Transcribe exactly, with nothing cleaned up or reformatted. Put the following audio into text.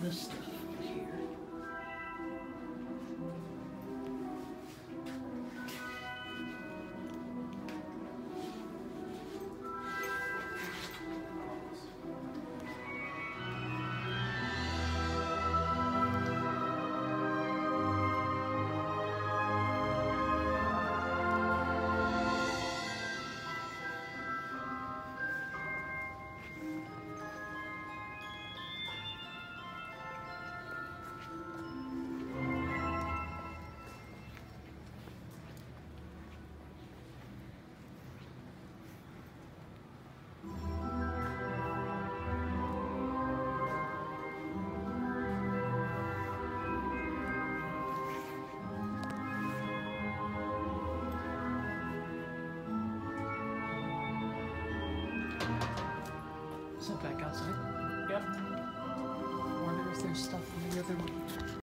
this stuff here. Is that back outside? Yep. I wonder if there's stuff in the other room.